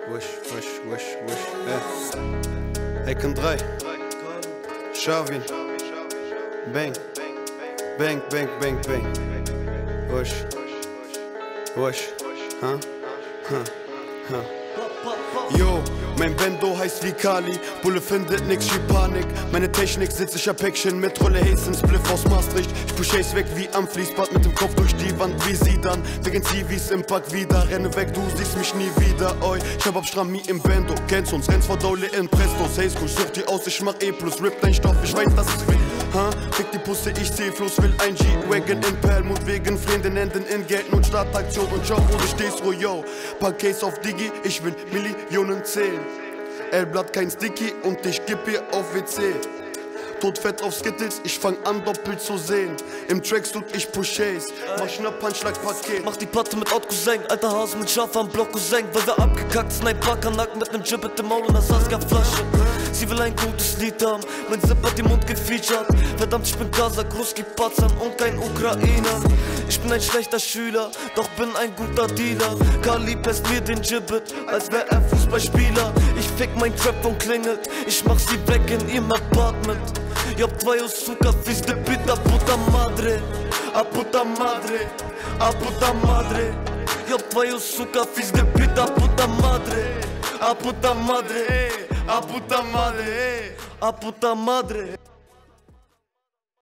Ecken 3, Shavin, Bang, Bang, Bang, Bang, Bang. Wesh, Yo, mein Bendo heißt wie Kali, Bulle findet nix wie Panik. Meine Technik sitzt ich Päckchen mit Rolle Haze im Spliff aus Maastricht. Ich push Haze weg wie am Fließband mit dem Kopf durch die Wand wie sie dann. Wegen CVs im Pack wieder, renne weg, du siehst mich nie wieder. Oi, ich hab Abstrammi im Bendo, kennst uns, rennst vor Dole in Prestos. Haze cool, such die aus, ich mach E+, rip dein Stoff, ich weiß, dass es will. Fick die Pusse, ich zieh Fluss, will ein G-Wagon in Perlmut wegen Freunde enden in Geld, Not, Startaktion und Job, wo du stehst, wo yo. Pack Case auf Digi, ich will Millionen zählen. L-Blatt kein Sticky und ich geb ihr auf WC. Todfett auf Skittles, ich fang an doppelt zu sehen. Im Tracksuit ich push Haze, mach schnapp Punchlag-Paket. Mach die Platte mit Out-Cousin, alter Hase mit Schaf am Block Cousin. Weil wir abgekackt sind, ein Parkernack mit nem Gibbet im Maul und einer Saskia-Flasche. Sie will ein gutes Lied haben, mein Zip hat im Mund gefeatured. Verdammt, ich bin Kazak, Ruski, Pazan und kein Ukrainer. Ich bin ein schlechter Schüler, doch bin ein guter Dealer. Kali presst mir den Gibbet, als wär er Fußballspieler. Ich fick mein Trap und klingelt, ich mach sie weg in ihrem Apartment. Я б твою, сука, физде пита puta madre. A puta madre, a puta madre. Я б твою, сука, физде пита puta madre. A puta madre, a puta madre, a puta madre.